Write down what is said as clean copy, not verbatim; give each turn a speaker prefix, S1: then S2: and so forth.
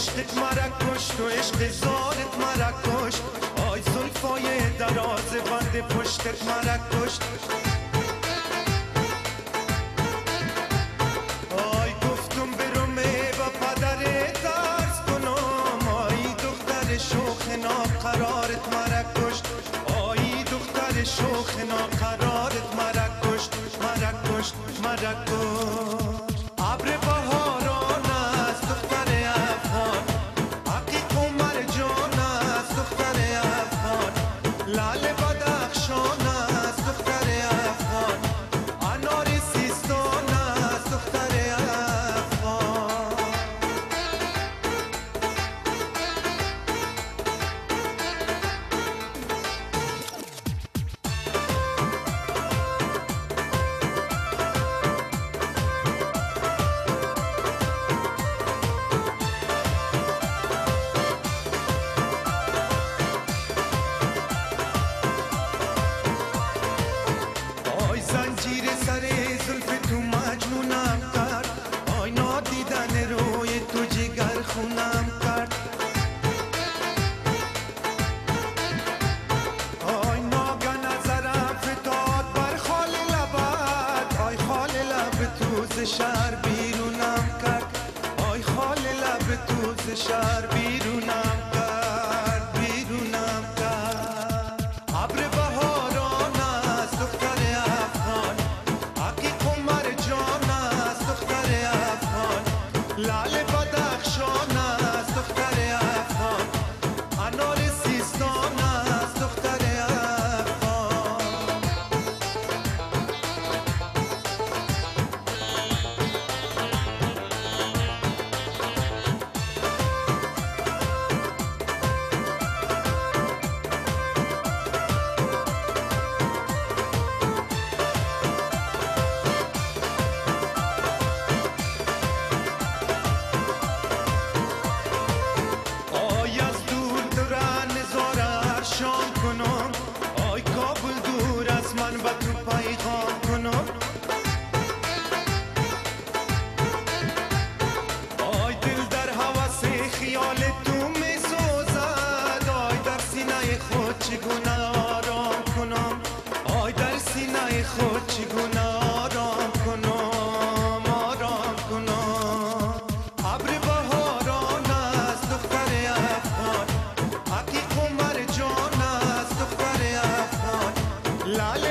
S1: عشقت مرا کشت و عشق زارت مرا کشت آی زلفای دراز بند پشتت مرا کشت آی گفتم برم با پدر درس کنم آی دختر شوخ ناقرارت مرا کشت آی دختر شوخ ناقرارت مرا کشت مرا کشت مرا کشت ابر بهاران است دختر افغان عقیق و مرجان است دختر افغان لعل بدخشان است دختر افغان انار سیستان است دختر افغان زنجیر سر زلف تو مجنونم کرد آی نادیدن روی تو جگر خونم کرد آی ناگه نظرم فتاد بر خال لبت آی خال لب تو ز شهر بیرونم کرد آی خال لب تو ز شهر بیرونم کرد بیرونم کرد ابر بهاران است دختر افغان عقیق و مرجان است دختر افغان لعل بدخشان است دختر افغان انار سیستان است دختر افغان آی کابل دور از من با تو پیغام کنم آی دل در هوس خیال تو می سوزد آی در سینه خود چگونه آرام کنم آی در سینه خود چگونه آرام کنم آرام کنم ابر بهاران است دختر افغان عقیق و مرجان است دختر افغان لعل